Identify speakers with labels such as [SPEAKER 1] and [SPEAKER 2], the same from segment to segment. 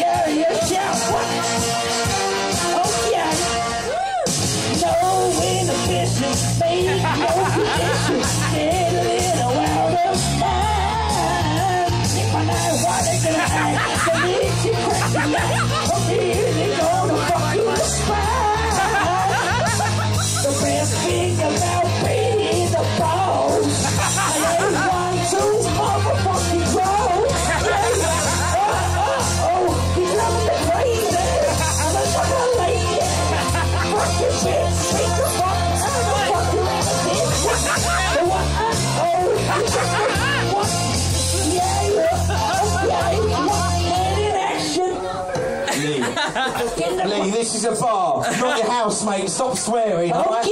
[SPEAKER 1] yeah, yeah, yeah. What? Oh, yeah. No inhibition, make no condition. Get a little out of mind. If I know why they gonna act, they need to crack me out. I'm really gonna fuck you in the spine. The best thing about being the boss, I ain't one to motherfucking grow. He's driving me crazy. I'm a fucking lady. Fuck your bitch, take the fuck out of the fucking bitch. What? What? Yeah.
[SPEAKER 2] Lee, this is a bar, not your house, mate. Stop swearing.
[SPEAKER 1] Okay.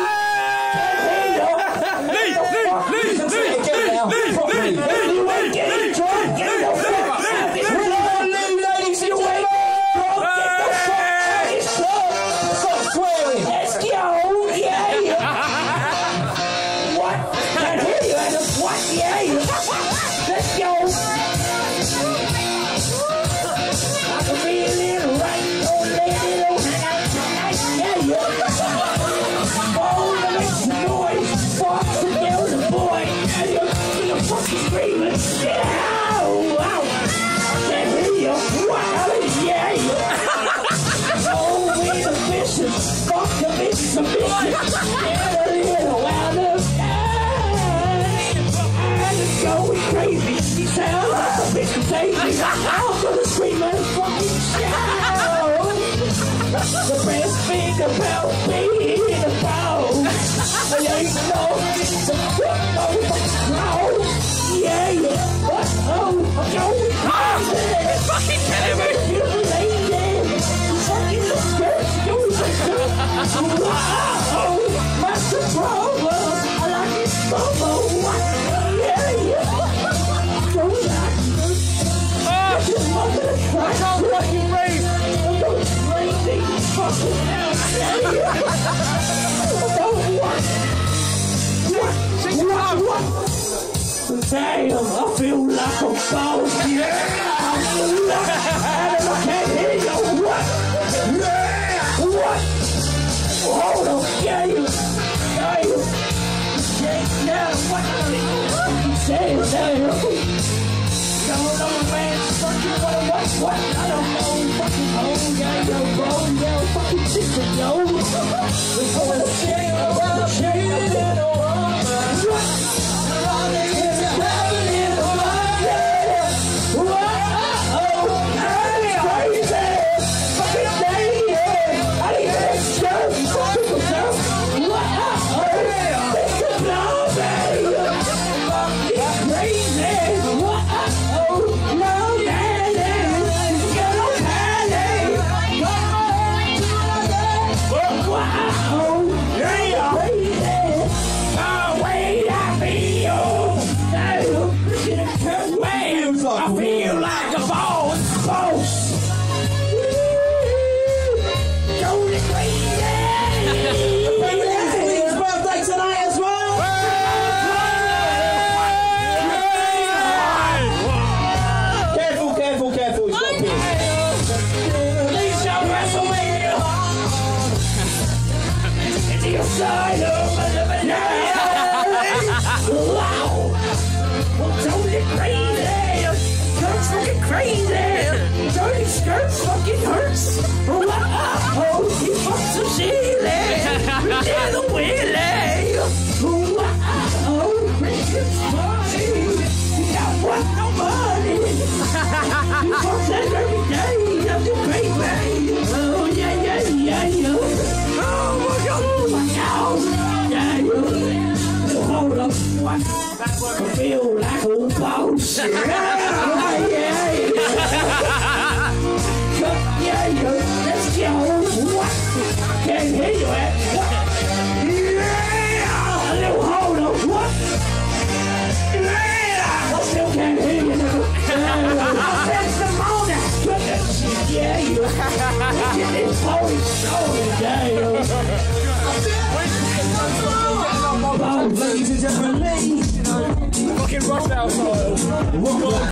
[SPEAKER 1] The best thing about being a boss, I ain't no crowd. Yeah, yeah. What? Oh, I'm going crazy.
[SPEAKER 3] Fucking kidding me.
[SPEAKER 1] You lady, fucking the skirt, you the wow, that's the problem. I like it bubble. Yeah, yeah. Go back. I
[SPEAKER 3] can't fucking breathe.
[SPEAKER 1] I'm going crazy. Fucking hell. What? Damn, I feel like a boss. Yeah. And I can't hear you. What? Yeah. What? Hold on. Yeah. Yeah. Yeah. What? You say damn. Don't know, man, fucking what? I don't know, fucking home, yeah, yo, bro, yeah, fucking sister, yo. We're going to shake around, shake a little woman. What? It's happening, yeah. Whoa, that's crazy. Fucking day, yeah. I need that skirt, fucking skirt. Whoa, it's a blow, baby. It's crazy. I feel like a boss. Going crazy.
[SPEAKER 2] It's birthday tonight as well. Careful. He's got a pin.
[SPEAKER 1] Please show WrestleMania. It's the side of my living life. Wow. I'm totally crazy. Fucking crazy. Dirty skirts fucking hurts. Oh, he fucks a ceiling. Did the wheelie. Oh, Christmas party. He got what? No money. He fucks that every day. That's a great way. Oh, yeah. Oh, my God. Yeah. Hold up. What? I feel like a boss.